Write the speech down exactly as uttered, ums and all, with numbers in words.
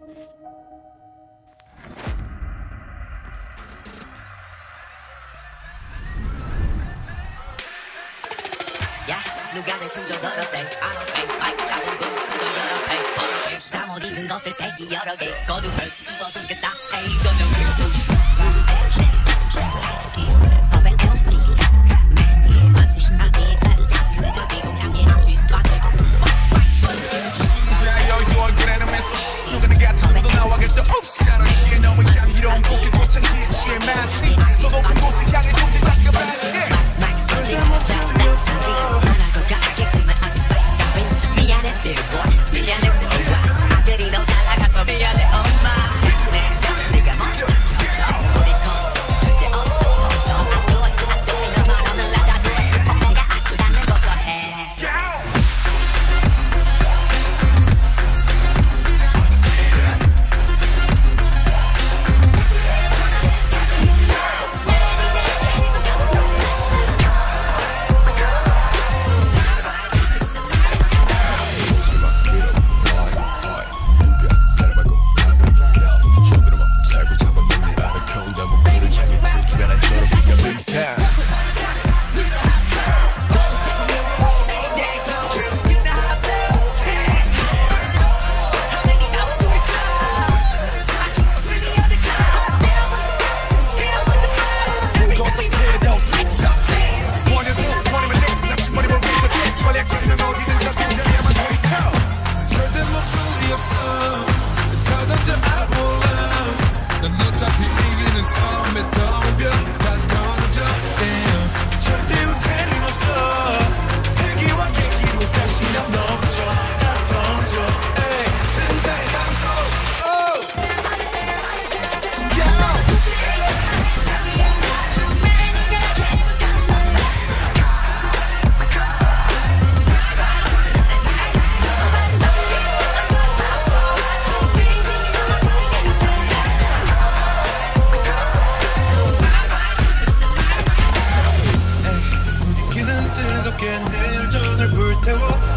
누가 내 수저 더럽대 아노페 마이크 잡은 군 수저 여러 배 버럭배 잠옷 입은 것들 색이 여러 개 거두벌 씹어 숨겠다 에이 이거는 왜 섭외 엘스디 맨 만취 신나게 따뜻하지 우버 비공향에 남취 빠져 진짜 여의도 얼굴에는 미소 누구는 같은 누구도 나와겠다 옵스 아너키에 너무 향기로운 꽃길 꽃향기에 취해 마치 더 높은 곳을 향해 존재 자체가 반지 마이크 던지 던지 미안해 빌보드 미안해 뭐가 아들이 너 잘 나가서 미안해 엄마 내 잠을 네가 먼저 켜줘 우리 건 절대 없어 없어 안 돼 안 돼 너만 없는 나다 돼 내가 아프다는 것도 해 늘 전을 불태워